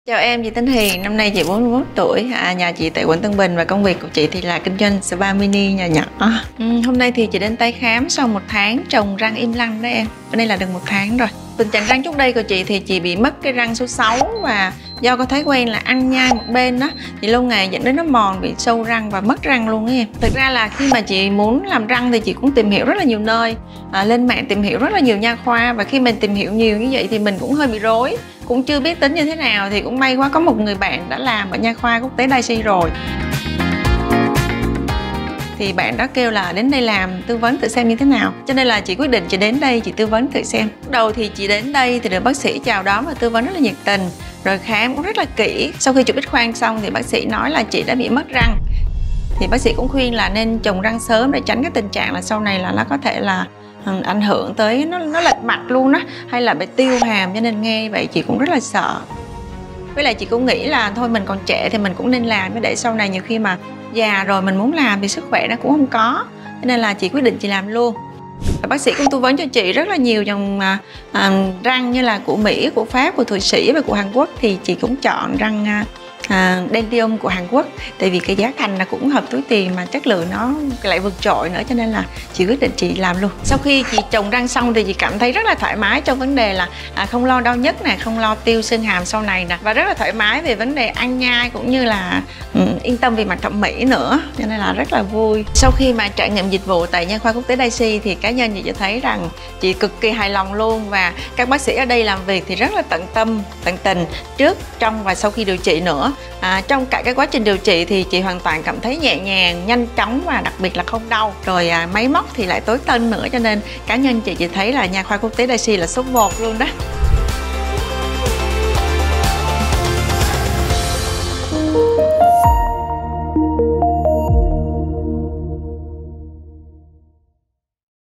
Chào em, chị tên Hiền, năm nay chị 41 tuổi, nhà chị tại quận Tân Bình và công việc của chị thì là kinh doanh spa mini nhỏ nhỏ. Hôm nay thì chị đến tái khám sau 1 tháng trồng răng im lăng đó em. Bữa nay là được 1 tháng rồi. Tình trạng răng trước đây của chị thì chị bị mất cái răng số 6 và do có thói quen là ăn nhai một bên đó thì lâu ngày dẫn đến nó mòn, bị sâu răng và mất răng luôn á em. Thực ra là khi mà chị muốn làm răng thì chị cũng tìm hiểu rất là nhiều nơi, lên mạng tìm hiểu rất là nhiều nha khoa, và khi mình tìm hiểu nhiều như vậy thì mình cũng hơi bị rối, cũng chưa biết tính như thế nào. Thì cũng may quá có một người bạn đã làm ở nha khoa quốc tế Daisy rồi, thì bạn đó kêu là đến đây làm tư vấn thử xem như thế nào, cho nên là chị quyết định chị đến đây chị tư vấn thử xem. Lúc đầu thì chị đến đây thì được bác sĩ chào đón và tư vấn rất là nhiệt tình, rồi khám cũng rất là kỹ. Sau khi chụp X-quang xong thì bác sĩ nói là chị đã bị mất răng, thì bác sĩ cũng khuyên là nên trồng răng sớm để tránh cái tình trạng là sau này là nó có thể là ảnh hưởng tới nó lệch mặt luôn á, hay là bị tiêu hàm. Cho nên nghe vậy chị cũng rất là sợ. Với lại chị cũng nghĩ là thôi mình còn trẻ thì mình cũng nên làm, để sau này nhiều khi mà già rồi mình muốn làm thì sức khỏe nó cũng không có, cho nên là chị quyết định chị làm luôn. Và bác sĩ cũng tư vấn cho chị rất là nhiều dòng răng như là của Mỹ, của Pháp, của Thụy Sĩ và của Hàn Quốc, thì chị cũng chọn răng Dentium của Hàn Quốc, tại vì cái giá thành là cũng hợp túi tiền mà chất lượng nó lại vượt trội nữa, cho nên là chị quyết định chị làm luôn. Sau khi chị trồng răng xong thì chị cảm thấy rất là thoải mái trong vấn đề là không lo đau nhức nè, không lo tiêu xương hàm sau này nè, và rất là thoải mái về vấn đề ăn nhai cũng như là yên tâm về mặt thẩm mỹ nữa, cho nên là rất là vui. Sau khi mà trải nghiệm dịch vụ tại nha khoa quốc tế Daisy thì cá nhân chị thấy rằng chị cực kỳ hài lòng luôn, và các bác sĩ ở đây làm việc thì rất là tận tâm, tận tình trước, trong và sau khi điều trị nữa. Trong cả cái quá trình điều trị thì chị hoàn toàn cảm thấy nhẹ nhàng, nhanh chóng và đặc biệt là không đau. Rồi máy móc thì lại tối tân nữa, cho nên cá nhân chị thấy là nha khoa quốc tế Daisy là số 1 luôn đó.